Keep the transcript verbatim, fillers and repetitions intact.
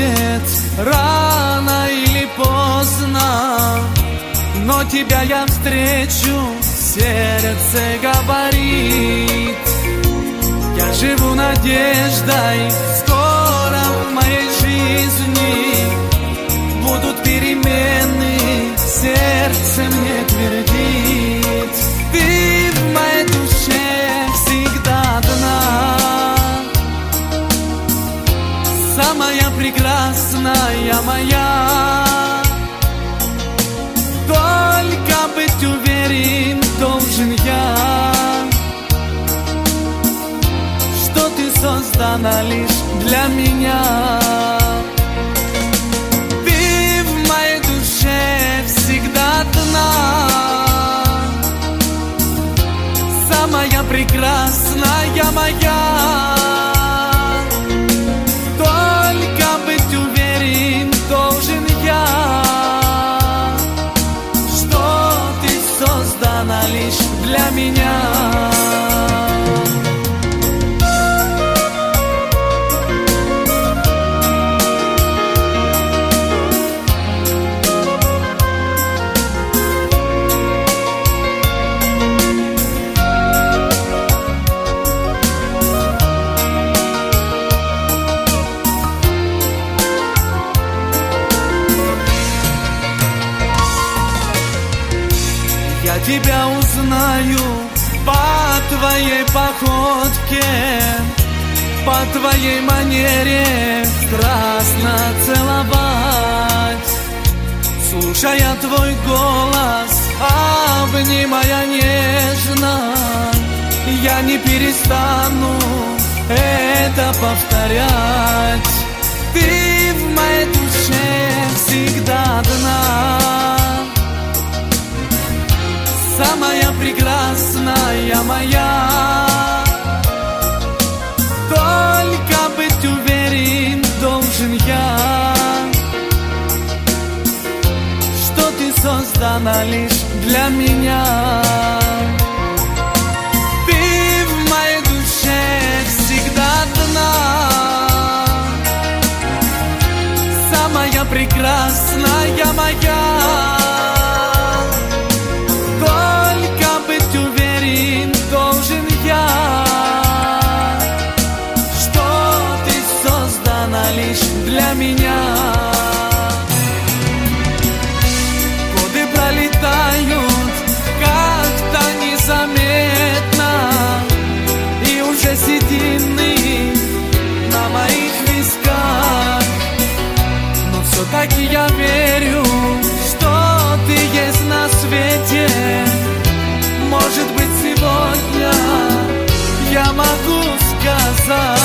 будет рано или поздно, но тебя я встречу, сердце говорит. Я живу надеждой, скоро в моей жизни будут перемены, сердце мне твердит. Ты в моей душе всегда одна, самая прекрасная моя. Только быть уверен должен я, что ты создана лишь для меня. Ты в моей душе всегда одна, самая прекрасная моя. Только быть уверен должен я, что ты создана лишь для меня. Я тебя узнаю по твоей походке, по твоей манере страстно целовать. Слушая твой голос, обнимая нежно, я не перестану это повторять. Ты в моей душе всегда одна, самая прекрасная моя. Только быть уверен должен я, что ты создана лишь для меня. Ты в моей душе всегда одна, самая прекрасная моя. Только быть уверен должен я, что ты создана лишь для меня. Годы пролетают как-то незаметно, и уже седины на моих висках. Но все-таки я верю, что ты есть на свете. Может быть, сегодня я могу сказать,